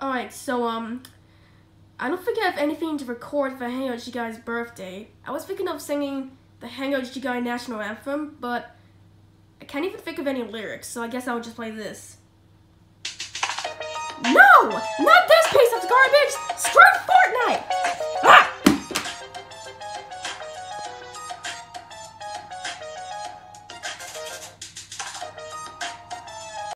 Alright, so, I don't think I have anything to record for HangoutYoshiGuy's birthday. I was thinking of singing the HangoutYoshiGuy National Anthem, but I can't even think of any lyrics, so I guess I'll just play this. No! Not